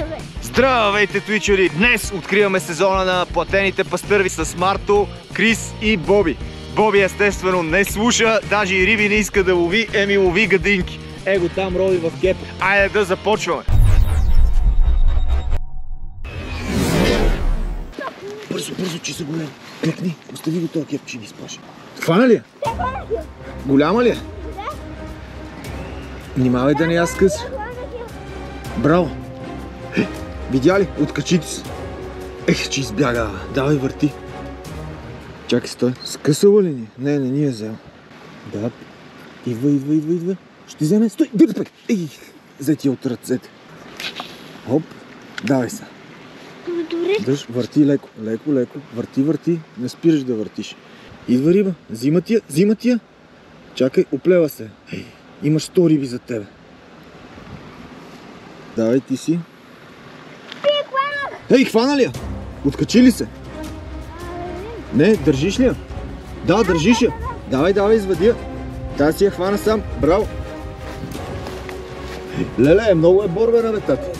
Здравейте, твичери! Днес откриваме сезона на платените пастърви с Марто, Крис и Боби. Боби естествено не слуша, даже и риби не иска да лови, еми лови гадинки. Его там рови в кеп. Айде да започваме! Бързо, че са големи. Клекни, остави го този кеп, че ги спаша. Хвана ли я? Голяма ли е? Да. Внимавай да не я скъси. Браво! Видя ли? Откачи ти се. Че избяга. Давай, върти. Чакай, стой. Скъсала ли ни? Не ни е взел. Да. Идва. Ще вземе. Стой! Дърпай! Взе ти от ръцете. Хоп. Давай се. Дъж, върти леко. Върти. Не спираш да въртиш. Идва риба. Взима ти я. Чакай, оплева се. Имаш 100 риби за тебе. Давай ти си. Хвана ли я? Откачи ли се? Не, държиш ли я? Да, държиш я. Давай, извади я. Тази си я хвана сам. Браво. Леле, много е борбена, бе, тати.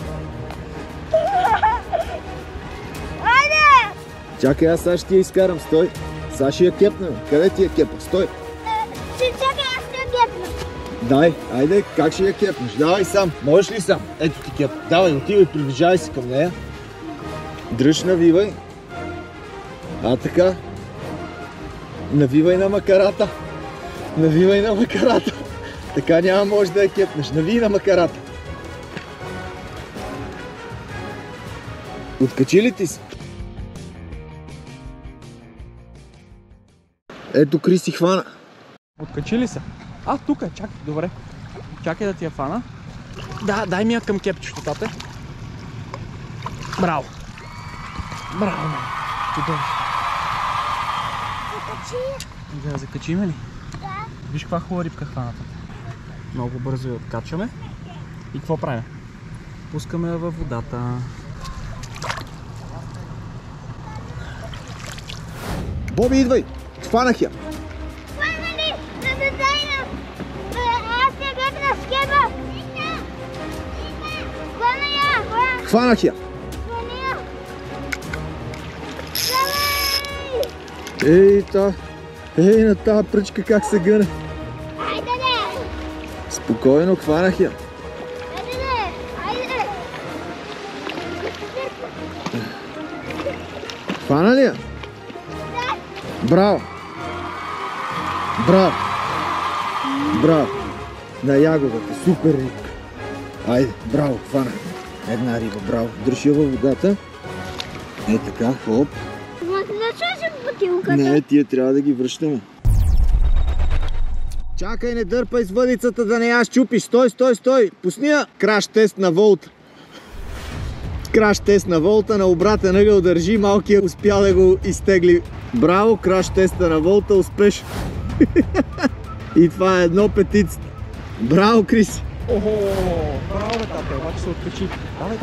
Чакай, аз сега ще ти я изкарам. Стой. Сега ще я кепна. Къде ти я кепа? Стой. Чакай, аз ще я кепна. Дай, айде, как ще я кепнеш? Давай сам. Можеш ли сам? Ето ти кеп. Давай, отивай, приближавай се към нея. Дръж, навивай. Така. Навивай на макарата. Така няма може да я кепнеш. Нави на макарата. Откачи ли ти си? Ето Криси хвана. Откачи ли се? Тук е, чакай, добре. Чакай да ти я фана. Да, дай ми я към кепчето, тате. Браво! Чудовище. Да закачим ли? Да. Виж каква хубава рибка хваната. Много бързо я откачаме. И какво правим? Пускаме я във водата. Боби, идвай! Хванах я! Хвана ли? Аз я гепна с кепа. Хвана я! Хванах я! Ей, на тази пръчка как се гъне. Айде не! Спокойно, хванах я. Айде! Хвана ли я? Да! Браво! На ягодата, супер рибка. Айде, браво, хвана. Една риба, браво. Дръж я във водата. Така, хоп. Защо си бутилката? Не, тия трябва да ги връщаме. Чакай, не дърпай с въдицата да не я щупиш. Стой! Пусни я. Краш тест на волта. На обратен ъгъл държи. Малкият успя да го изтегли. Браво, краш теста на волта. Успеш. И това е едно петица. Браво, Крис. Браво, бе, тате, обаче се откачи. Давай.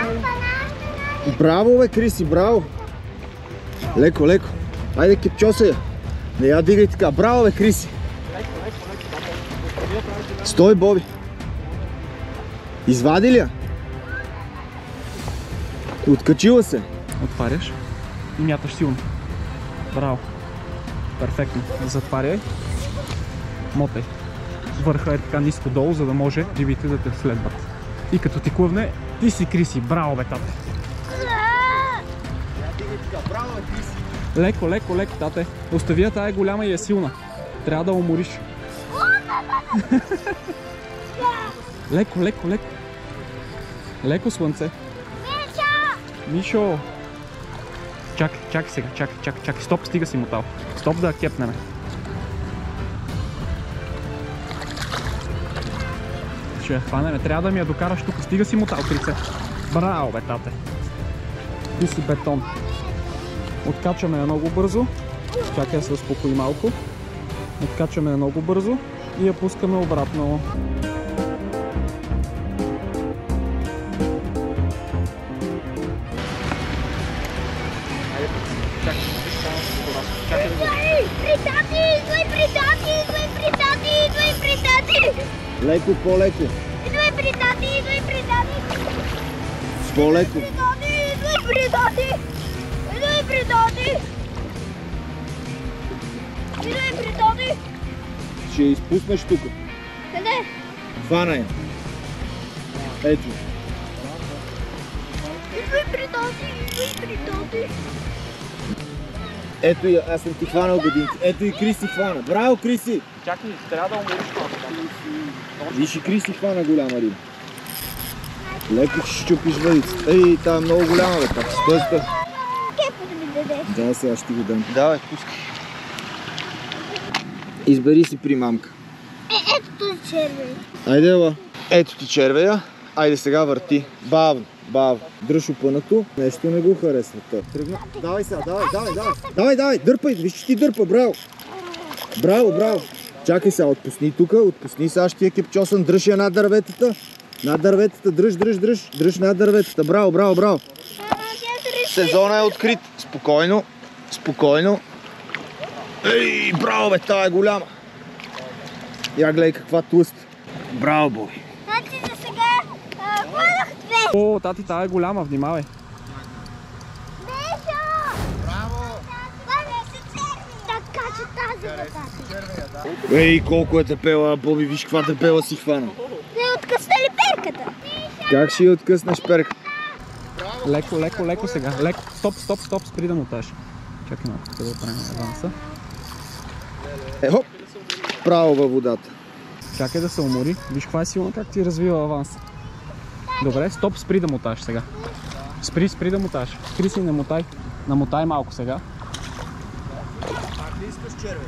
Браво, бе, Криси, браво. Леко. Айде, кепчоса я. Не я дигай така. Браво, бе, Криси. Стой, Боби. Извади ли я? Откачила се. Отваряш и мяташ силно. Браво. Перфектно. Затваряй. Мотай. Върха е така ниско долу, за да може рибите да те следват. И като ти клъвне, ти си Криси. Браво, бе, тате. Браво, бе, Криси. Леко, тате. Остави я, тая е голяма и е силна. Трябва да умориш. Леко. Леко, слънце. Мишо! Чакай сега, чакай. Стоп, стига си мотал. Стоп да кепнеме. Ще я хванеме. Трябва да ми я докараш тук. Стига си мотал, Крице. Браво, бе, тате. Ти си бетон. Откачаме я много бързо. Чакай да се успокои малко. Откачаме я много бързо и я пускаме обратно. Леко, по-леко. Идвай при тати. По-леко. Идвай при Доди! Идвай при Доди! Идвай при Доди! Ще я изпуснеш тук. Къде? Хвана я. Ето. Идвай при Доди! Идвай при Доди! Ето я, аз съм ти хванал годинки. Ето и Криси хвана. Браво, Криси! Чакай, трябва да умориш това. Виж и Криси хвана голяма риба. Леко ще щупиш въдицата. Ей, тая е много голяма, бе, пак. Стой. Кепа да ми дадеш. Да, сега ще ти го дам. Давай, пускай. Избери си примамка. Ето този червен. Айде, ела. Ето ти червея. Айде сега върти. Бавно, бавно. Дръж опънато. Нещо не го харесва. Тръгна. Давай сега, давай. Дърпай, виж, че ти дърпа, браво. Браво. Чакай сега, отпусни тука, отпусни сега, ще ти е кепчосан. Дръж я над дърветата. Над дърветата, дръж над дърветата. Браво. Сезона е открит. Спокойно. Ей, браво, бе, тая е голяма. Я гледай каква тлъст. Браво, Боби. Значи за сега хванах две. О, тати, тая е голяма, внимавай. Бежо! Браво! Хванах се черви. Така че тази бе. Ей, колко е тепела, Боби, виж каква тепела си хвана. Не откъсна ли перката? Как ще я откъснеш перка? Леко сега. Леко. Стоп, спри да муташ. Чакай малко, да правим аванса. Хоп! Право във водата. Чакай да се умори. Виж каква е силна, как ти развива аванса. Добре, стоп, спри да муташ сега. Спри да муташ. Криси, не мутай. Намотай малко сега. Пак ли искаш червей?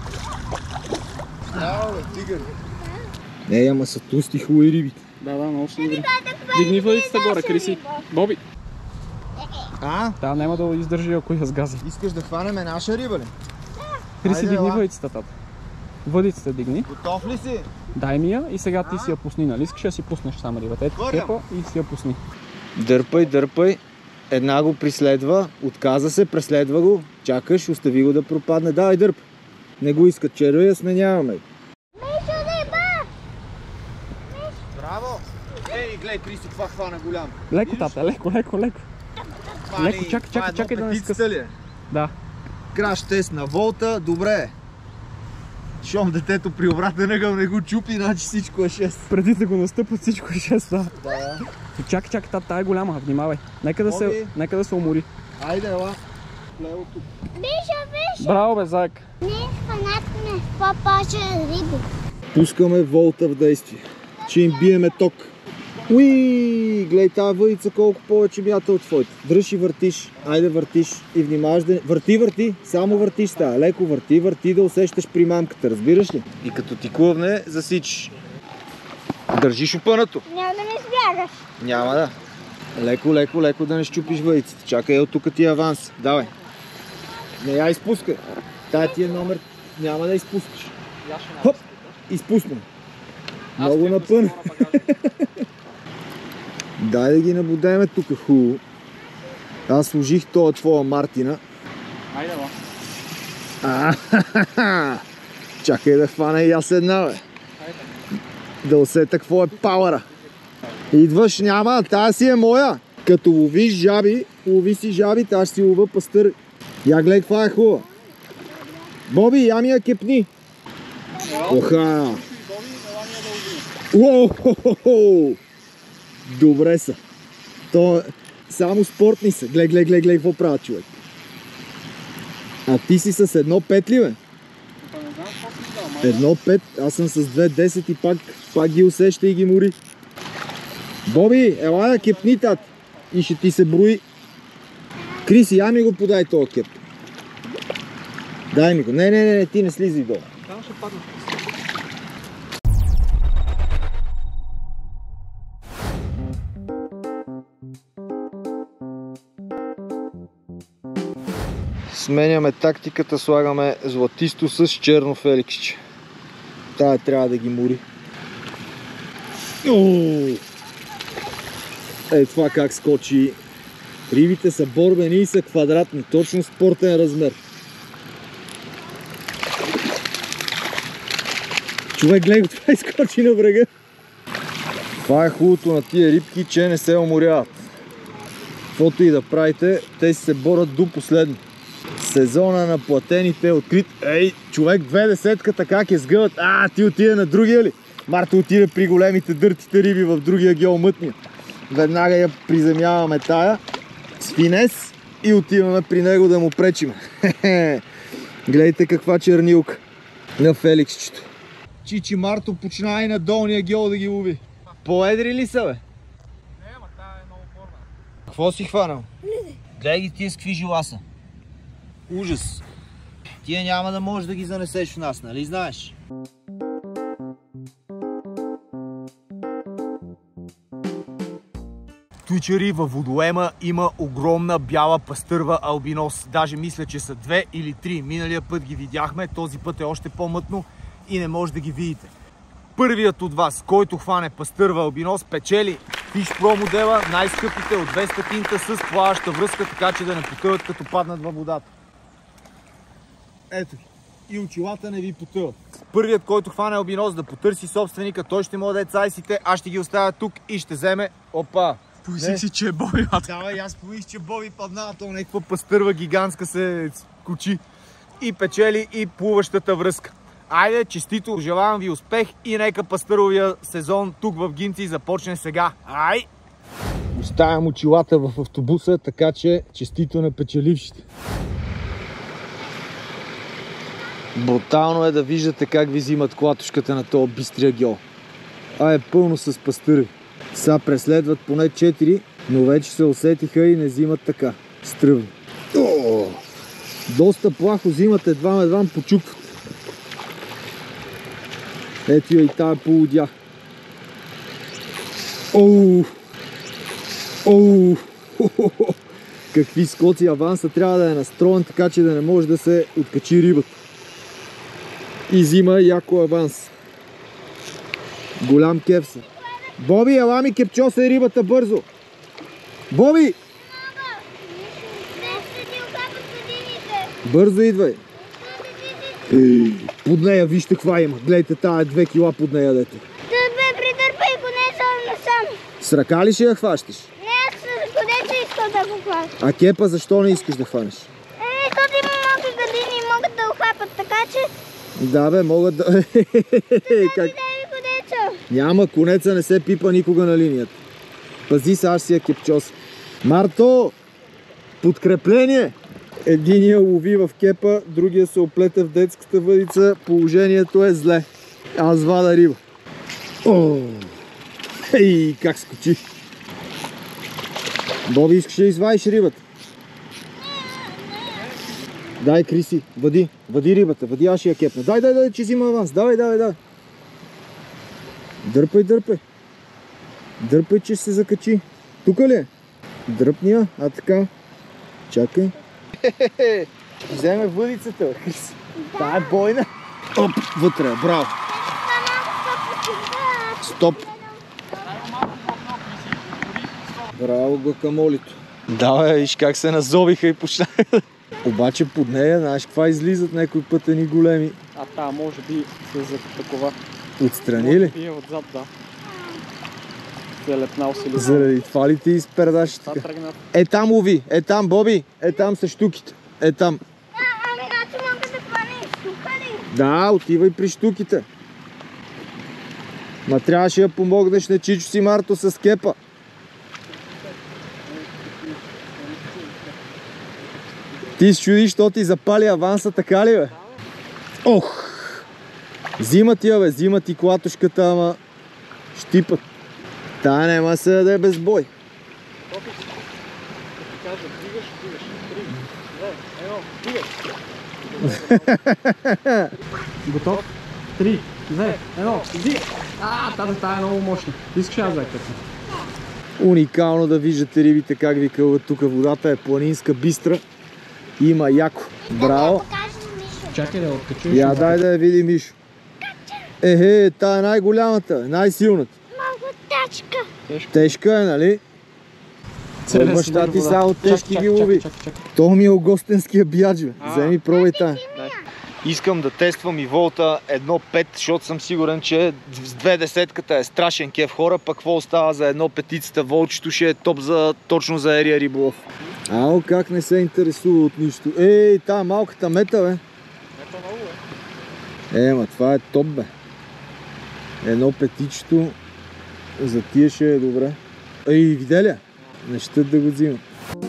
Браво, бе, тигър. Не, ама са тусти хубави рибите. Да, много са добри. Дигни въдицата горе, Криси. Боби. Да, няма да издържи, ако я сгази. Искаш да хванем наша риба ли? Криси, дигни въдицата, тата. Въдицата дигни. Готов ли си? Дай ми я и сега ти си я пусни, нали? Искаш да си пуснеш сама рибата. Ето кепа и си я пусни. Дърпай. Една го преследва, отказа се, преследва го, чакаш, остави го да пропадне. Давай, дърпай. Не го искат червея, сменяваме. Мишо, риба! Браво! Ей, гледай, Кристо, каква хвана голяма. Леко, тата, леко. Леко, чакай да не скъса. Да. Краш тест на волта, добре. Щом детето при обратен ъгъл не го чупи, значи всичко е 6. Преди да го настъпат, всичко е 6, да. Чакай, тая е голяма, внимавай. Нека да се умори. Айде, ела. Лево тук. Мишо! Браво, бе, заек. Не хванахме по-повече риби. Пускаме волта в действие. Ще им биеме ток. Уи, гледай тази въдица колко повече мята от твоите. Дръж и въртиш. Айде въртиш и внимаваш да... Върти. Само въртиш става. Леко върти да усещаш примамката. Разбираш ли? И като ти клъвне, засичиш. Държиш опънато. Няма да ми избягаш. Няма да. Леко да не щупиш въдицата. Чакай, ел тук ти аванс. Давай. Не я изпускай. Тая ти е номер. Няма да изпускаш. Хоп! Изпусна. Много напън. Дай да ги набудеме тук хубаво. Аз сложих това твоя Мартина. Айде, Чакай да хвана и аз една, бе. Да усета какво е пауъра. Идваш, няма, тая си е моя. Като ловиш жаби, лови си жаби, тая ще си лова пастър. Я гледай каква е хубава. Боби, я ми я кепни. Оха! Уоу! Добре са. То само спортни са. Гледай какво правят, човек. А ти си с 1.5 ли, бе? 1.5, аз съм с 2.10 и пак ги усеща и ги мори. Боби, ела да кепни, тат. И ще ти се брои. Криси, я ми го подай този кеп. Дай ми го. Не, ти не слизай долу. Там ще падна. Сменяме тактиката, слагаме златисто с черно феликсче. Тая трябва да ги мори. Ей това как скочи. Рибите са борбени и са квадратни, точно спортен размер. Човек, гледай, това изкочи на брега. Това е хубавото на тия рибки, че не се уморяват. Каквото и да правите, те се борят до последно. Сезона на платените е открит. Ей, човек, 20-ката как я сгъват? Ти отиде на другия ли? Марто отиде при големите дъртите риби в другия геомътния. Веднага я приземяваме тая с финес и отиваме при него да му пречим. Гледайте каква чернилка на Феликсчето. Чичи Марто почина и на долния геол да ги лови. По-едри ли са, бе? Не, ама тая е много порна. Какво си хванал? Гледай ги тия с какви жила са. Ужас. Тия няма да можеш да ги занесеш в нас, нали знаеш? Туичери във водоема има огромна бяла пастърва албинос. Даже мисля, че са 2 или 3. Миналия път ги видяхме, този път е още по-мътно и не може да ги видите. Първият от вас, който хване пастърва албинос, печели Fish Pro модела, най-скъпите от 200 тинта с плаваща връзка, така че да не потъват като паднат във водата. Ето ги. И очилата не ви потъват. Първият, който хване албинос да потърси собственика, той ще му даде цайсите, аз ще ги оставя тук и ще вземе... Опа! Помислих си, че е Боби. Да, аз помислих, че Боби падна, то някаква пастърва гигантска се скочи и печели и плуващата връзка. Айде, честито, желавам ви успех и нека пастъровия сезон тук в Гинци започне сега. Ай! Оставям очилата в автобуса, така че честито на печелившите. Брутално е да виждате как ви взимат клатушката на този бистрия геол. Е пълно с пастърви. Сега преследват поне 4, но вече се усетиха и не взимат така. Стръвни. Доста плахо взимат, едвам почукват. Ето я и тая полудя. Какви скоци, аванса трябва да е настроен, така че да не може да се откачи рибата. И взима яко аванс. Голям кефса. Боби, ела ми кепчоса рибата бързо. Боби! Бързо идвай. Под нея вижте каква има. Гледайте, тая 2 кила под нея дете. Придърпай конеца насам. С ръка ли ще я хващаш? Не, аз с конеца искам да го хваща. А кепа защо не искаш да хванеш? Защото има малки гадини и могат да ухапат, така че... Да бе, могат да... Как? Няма, конеца не се пипа никога на линията. Пази се, аз си я кепчос. Марто! Подкрепление! Единия лови в кепа, другия се оплете в детската въдица. Положението е зле. Аз вада риба. Ей, как скочи! Боби, искаш да извадиш рибата? Дай, Криси, вади рибата, вади, аз ще я кепна. Дай, че взима аванс, давай. Дърпай. Дърпай, че се закачи. Тука ли е? Дръпни я, така. Чакай. Вземе въдицата, Криси. Та е бойна. Оп, вътре, браво. Стоп. Браво, гуакамолито. Да, виж как се назовиха и почнаха. Обаче под нея, знаеш каква излизат някои пътени големи. Та, може би се за такова. Отстрани ли? И отзад, да. Залепнал се ли? Заради това ли ти изпердаш така? Там лови, там, Боби, там са щуките. Там. Ами, аз мога да хвана и щука ли? Да, отивай при щуките. Ма трябваше да помогнеш на чичо си Марто с кепа. Ти се чудиш, що ти запали аванса, така ли бе? Ох! Взима ти клатушката, ама щипат. Тая нема се да е без бой. Готов? 3, 2, 1, иди! Тая е много мощна. Искаш аз да кътна? Уникално да виждате рибите как ви кълват тук. Водата е планинска, бистра. Има яко. Браво! Чакай да я откачу. Я дай да я види Мишо. Тая е най-голямата, най-силната. Много тежка. Тежка е, нали? Баща ти само тежки ги лови. Чакай. То ми е огостенския бияджо. Вземи, пробай тая. Искам да тествам и волта 1.5, защото съм сигурен, че с 2.10-ката е страшен кеф хора, пък какво остава за 1.5-цата, волчето ще е топ точно за аерия риболов. Ао, как не се интересува от нищо. Ей, тая малката мета, бе. Мета много, бе. Ма това е топ, бе. 1.5-чето за тия ще е добре. Ей, видя ли? Не щат да го взимам.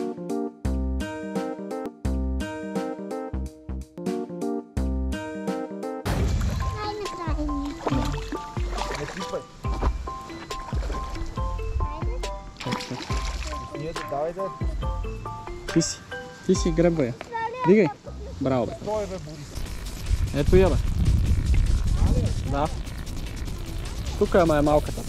Ти си гребва я. Дигай. Браво, бе. Ето я, бе. Да. Тук е малката.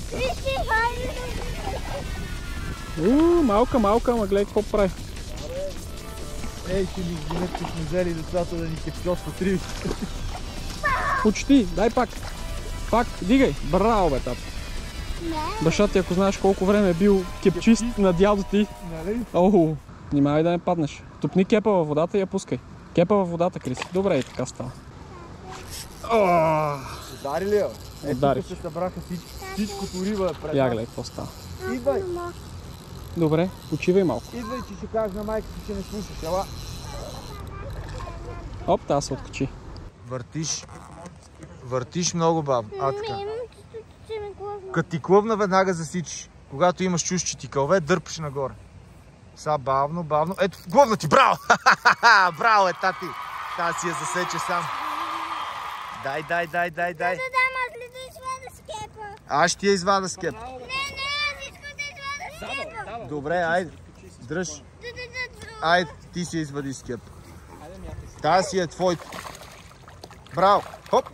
Малка, ама гледай какво прави. Ей, ще ни взимат, че сме взели децата да ни кепчосват риби. Почти, дай пак. Пак, дигай. Браво, бе, тата. Баща ти, ако знаеш колко време е бил кепчист на дядо ти. Оху, внимавай да не паднеш. Топни кепа във водата и я пускай. Кепа във водата, Криси. Добре, и така става. Удари ли я? Удари. Се събраха всичкото риба е пред. Я гледай какво става. Идвай! Добре, почивай малко. Идвай, че ще кажеш на майка си, че не слушаш. Ела. Оп, тази се откачи. Въртиш много бавно. Така. Като ти клъвна, веднага засичиш. Когато имаш чуш, че ти кълве, дърпаш нагоре. Са бавно. Ето, глъвна ти, браво! Браво е, тати! Та си я засече сам. Дай. Аз ще я извада с кепа. Добре, айде. Дръж. Айде, ти си я извади с кепа. Та си е твоята. Браво! Хоп!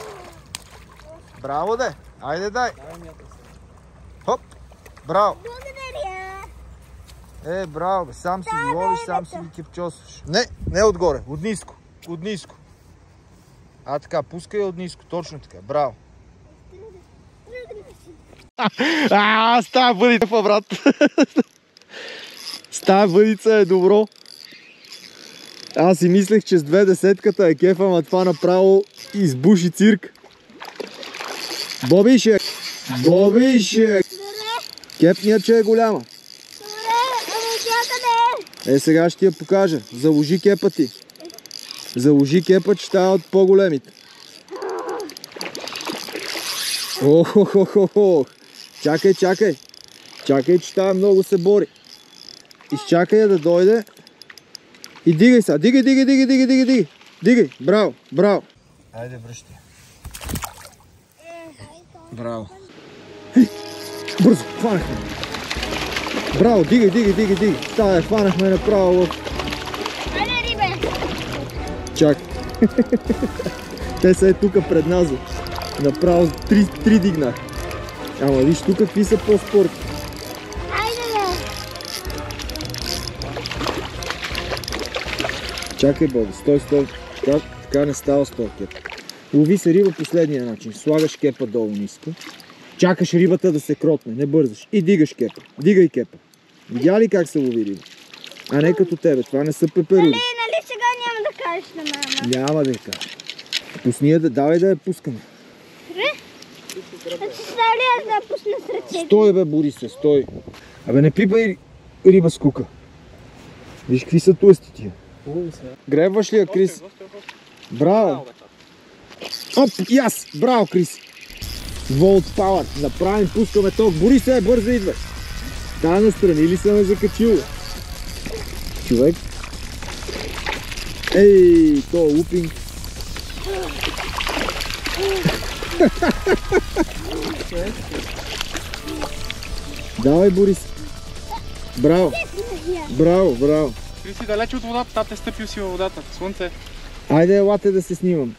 Браво, де! Айде, дай! Хоп! Браво! Благодаря! Браво, бе. Сам си ги ловиш, сам си ги кепчосваш. Не отгоре, от ниско. Така, пускай от ниско, точно така. Браво! Става бъдица, брат! Става бъдица е добро. Аз си мислех, че с 2.10-ката е кефа, ама това направо избуши цирк. Бобише! Кепния, че е голяма. Сега ще ти я покажа. Заложи кепа ти. Заложи кепа, че става от по-големите. Охо. Чакай. Чакай, че тая много се бори. Изчакай я да дойде. И дигай сега. Дигай. Браво. Айде, връщай. Браво. Бързо, хванахме. Браво, дигай. Тая, хванахме направо в... Айде, рибе! Чакай. Те са тук пред нас. Направо 3 дигнах. Ама виж тук какви са по-спорт. Айде, бе! Чакай, Боби, стой. Така не става с този кеп. Лови се риба последния начин. Слагаш кепа долу ниско. Чакаш рибата да се кротне, не бързаш. И дигаш кепа. Дигай кепа. Видя ли как се лови риба? А не като тебе, това не са пеперуди. Нали сега няма да кажеш на мама? Няма да я кажа. Пусни я, давай да я пускаме. Става ли аз да я пусна с ръцете? Стой, бе, Борисе, стой. Абе, не пипай риба с кука. Виж какви са тлъсти тия. Гребваш ли я, Крис? Браво. Оп, и аз. Браво, Крис. Волт пауър. Направим, пускаме ток. Борисе, бързо идвай. Тая настрани ли се ме закачил? Човек. Ей, то лупинг. Давай, Борис. Браво. Браво. Ти си далеч от водата, тате стъпил си във водата. Слънце. Айде, елате да се снимам.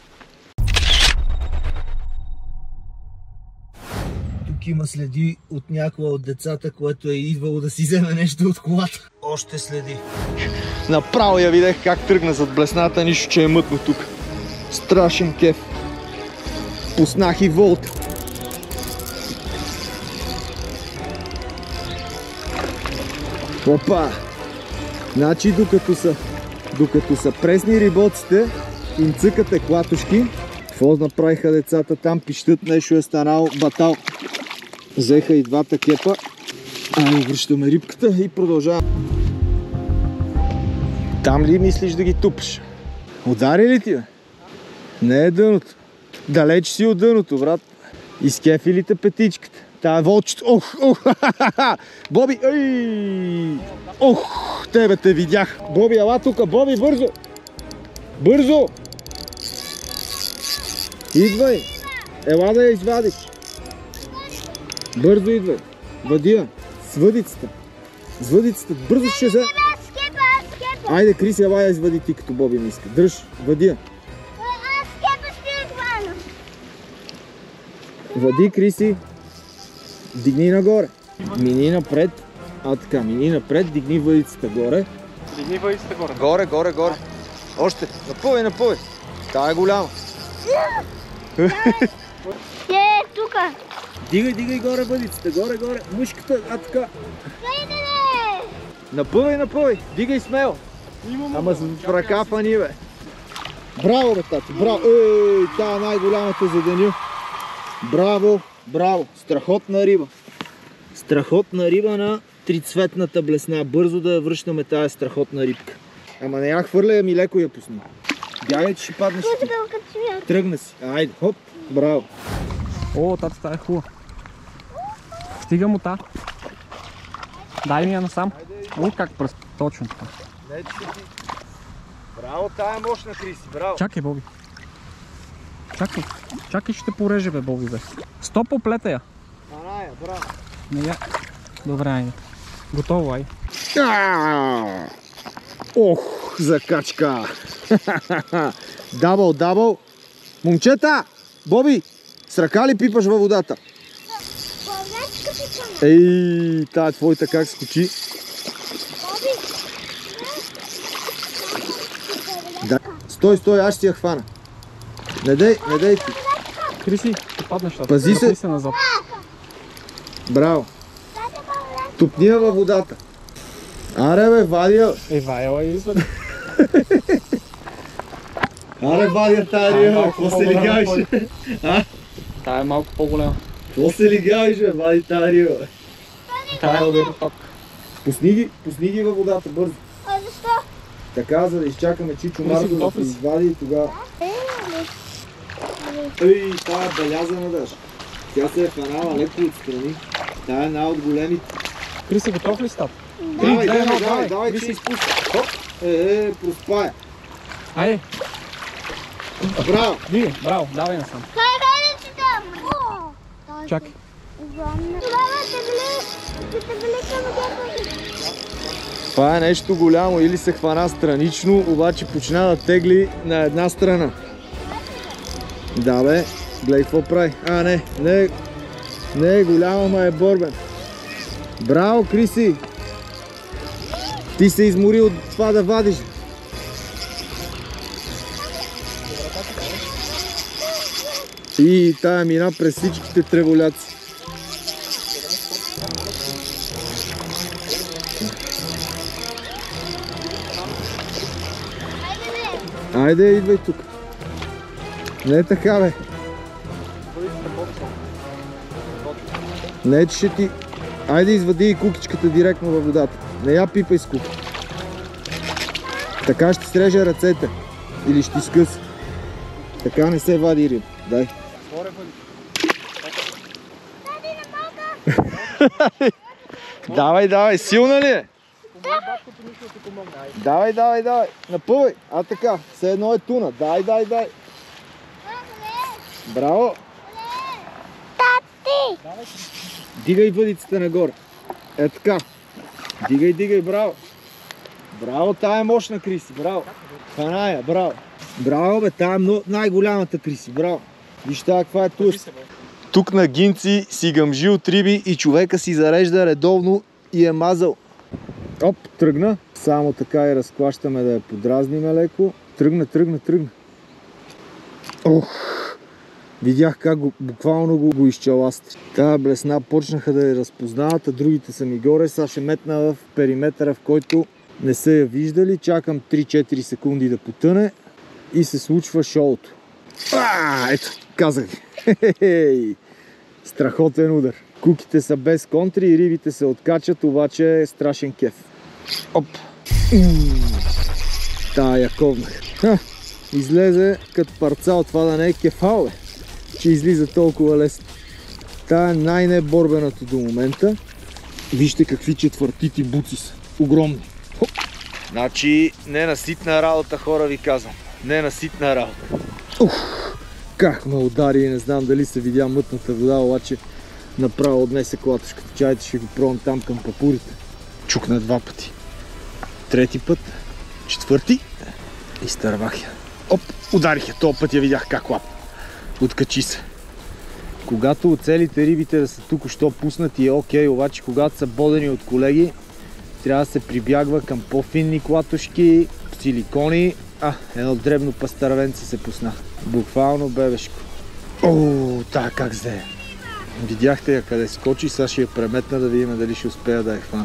Тук има следи от някоя от децата, което е идвало да си вземе нещо от колата. Още следи. Направо я видях как тръгна зад блесната, нищо, че е мътно тук. Страшен кеф. Пуснах и волт. Опа! Значи докато са пресни рибоците, им цъкате клатушки. Какво направиха децата там? Пищат, нещо е станало батал. Взеха и двата кепа. Връщаме рибката и продължаваме. Там ли мислиш да ги тупаш? Удари ли ти, бе? Не е дъното. Далеч си от дъното, брат. Изкефи ли те петичката? Тая волчета. Ох, ох, ха-ха-ха! Боби, ей! Ох, тебе те видях. Боби, ела тука, Боби, бързо! Бързо! Идвай! Ела да я извадиш. Бързо идвай. Въди я. С въдицата. С въдицата. Бързо ще взе. Айде, Криси, ела я извади ти, като Боби не иска. Дръж, въди я. Въди, Криси. Дигни нагоре. Мини напред. Така, мини напред, дигни въдицата горе. Дигни въдицата горе. Горе, горе, горе. Още. Напъвай, напъвай. Тая е голяма. Тука. Дигай, дигай горе въдицата. Горе, горе. Мушката, така. Напъвай, напъвай. Дигай смело. Ама с ръка фани, бе. Браво, бе, тато. Браво. Ей, тая е най-голямата за деня. Браво, браво. Страхотна риба. Страхотна риба на трицветната блесна. Бързо да я връщаме тая страхотна рибка. Ама не я хвърля, ами леко я пусни. Бягай, че ще паднеш. Тръгна си. Айде, хоп. Браво. О, тата, тая е хубава. Стига му та. Дай ми я насам. О, как пръст. Точно така. Браво, тая е мощна, Криси. Браво. Чакай, Боби. Чакай. Чакай, ще те пореже, бе, Боби, бе. Стоп, оплета я. Аная, браво. Не я. Добре, айде. Готово, ай. Ох, закачка. Дабъл, дабъл. Момчета, Боби, с ръка ли пипаш във водата? Ей, тая твоята как скочи. Да. Стой, стой, аз ще я хвана. Не дей ти. Криси, ще паднеш. Пази се. се назад. Браво. Тупни я във водата. Аре, бе, вади я. Ела и извади. Аре, вади я тая риба. Какво се лигавиш? Тая е малко по-голяма. Какво се лигавиш, бе? Вади тая риба. Тая е ток. Пусни ги във водата, бързо. Защо? Така, за да изчакаме Чичо Марко да готов се ли си? извади и тогава... Ей, тая е белязана даже. Тя се е фанала леко отстрани. Тая е една от големите. Криси, готов ли стат? Давай, че изпуска. Хоп, проспая. Айде. Браво! Диги, браво, давай насам. Чакай. Това е нещо голямо, или се хвана странично, обаче почна да тегли на една страна. Да, бе, гледай какво прави. Не е голямо, ма е борбен. Браво, Криси! Ти се измори от това да вадиш. И тая мина през всичките треволяци. Айде, идвай тук. Не е така, бе. Не, че ще ти... Айде, извади и кукичката директно във водата. Не я пипай с кука. Така ще срежа ръцете. Или ще ти скъса. Така не се вади риба. Дай. Давай, силна ли е? Давай. Напъвай. Така. Все едно е туна. Дай. Браво. Тати! Дигай въдицата нагоре. Така. Дигай, браво. Браво, тая е мощна, Криси. Браво. Хваная, браво. Браво, бе, тая е най-голямата, Криси. Браво. Виж тая каква е туст. Тук на Гинци си гъмжи от риби и човека си зарежда редовно и е мазал. Оп, тръгна. Само така и разклащаме да я подразниме леко. Тръгна. Ох, видях как буквално го изчаласти. Тая блесна почнаха да я разпознават, а другите са ми горе. Сега ще метна в периметъра, в който не са я виждали. Чакам 3-4 секунди да потъне. и се случва шоуто. Ето, казах ви. Страхотен удар. Куките са без контри и рибите се откачат, обаче е страшен кеф. Оп! Тая я ковнах. Излезе като парцал, това да не е кефал, бе, че излиза толкова лесно. Тая е най-неборбената до момента. Вижте какви четвъртити буци са. Огромни. Хоп. Значи, ненаситна работа, хора, ви казвам. Ненаситна работа. Как ме удари и не знам дали се видя мътната вода, обаче направо отнесе клатушката. Чайте, ще го пробвам там към папурите. Чукна 2 пъти. 3 път. 4. Изтървах я. Оп, ударих я. Този път я видях как лап. Откачи се. Когато оцелите рибите да са тук-що пуснати е окей, обаче когато са бодени от колеги, трябва да се прибягва към по-финни клатушки, силикони. Едно дребно пастървенце се пусна. Буквално бебешко. Тая как взе. Видяхте я къде скочи, сега ще я преметна да видим дали ще успея да я хвана.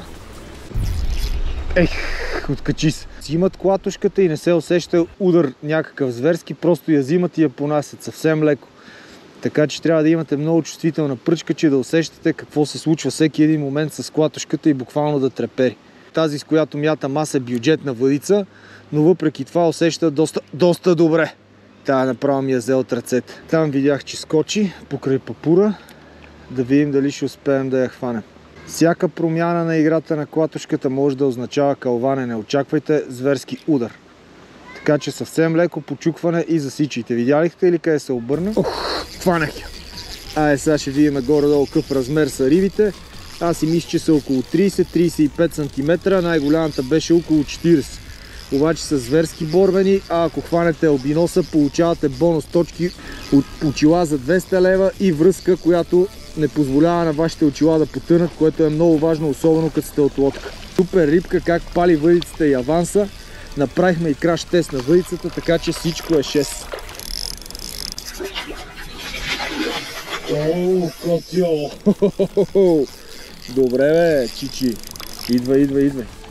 Откачи се. Взимат клатушката и не се усеща удар някакъв зверски, просто я взимат и я понасят съвсем леко. Така че трябва да имате много чувствителна пръчка, че да усещате какво се случва всеки един момент с клатушката и буквално да трепери. Тази, с която мятам аз, е бюджетна въдица, но въпреки това усеща доста добре. Тая направо ми я взе от ръцете. Там видях, че скочи покрай папура. Да видим дали ще успеем да я хванем. Всяка промяна на играта на клатушката може да означава кълване. Не очаквайте зверски удар. Така че съвсем леко почукване и засичайте. Видялихте ли къде се обърна? Хванах я. Сега ще видим горе-долу какъв размер са рибите. Аз си мисля, че са около 30-35 см. Най-голямата беше около 40. Обаче са зверски борбени, а ако хванете албиноса, получавате бонус точки от очила за 200 лева и връзка, която не позволява на вашите очила да потънат, което е много важно, особено като сте от лодка. Супер рибка, как пали въдицата и аванса. Направихме и краш тест на въдицата, така че всичко е 6. Котио! Добре, бе, чичи. Идвай.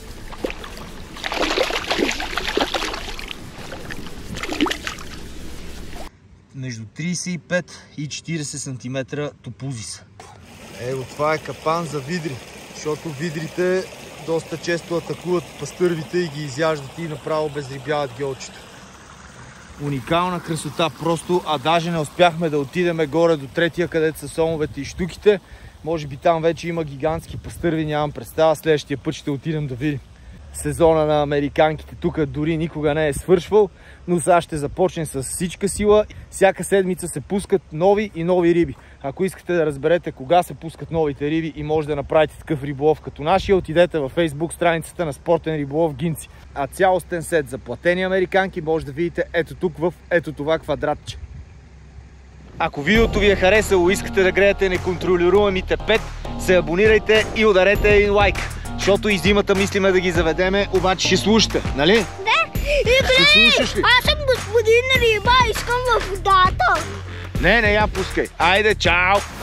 Между 35 и 40 см топузи са. Това е капан за видри, защото видрите доста често атакуват пастървите и ги изяждат и направо безрибяват гьолчето. Уникална красота просто, а даже не успяхме да отидем горе до третия, където са сомовете и щуките. Може би там вече има гигантски пастърви, нямам представа. Следващия път ще отидем да видим. Сезона на американките тук дори никога не е свършвал, но сега ще започне с всичка сила. Всяка седмица се пускат нови и нови риби. Ако искате да разберете кога се пускат новите риби и може да направите такъв риболов като нашия, отидете във Facebook страницата на Спортен риболов Гинци. А цялостен сет за платени американки може да видите ето тук в ето това квадратче. Ако видеото ви е харесало и искате да гледате неконтролируемите 5, се абонирайте и ударете един лайк. Защото и зимата мислиме да ги заведеме, обаче ще слушате, нали? Да, Игри! Аз съм господин Риба, искам във водата. Не я пускай. Айде, чао!